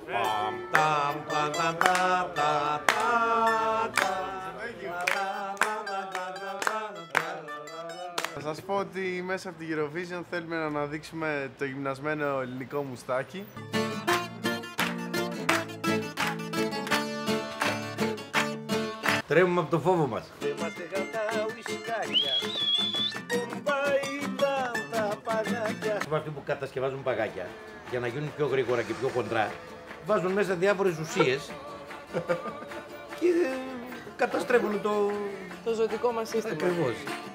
Θα σας πω ότι μέσα από την Eurovision θέλουμε να αναδείξουμε το γυμνασμένο ελληνικό μουστάκι. Τρέμουμε από το φόβο μας. Είμαστε αυτοί που κατασκευάζουν παγάκια για να γίνουν πιο γρήγορα και πιο χοντρά. Βάζουν μέσα διάφορες ουσίες και καταστρέφουν το Το ζωτικό μας σύστημα. Ακριβώς.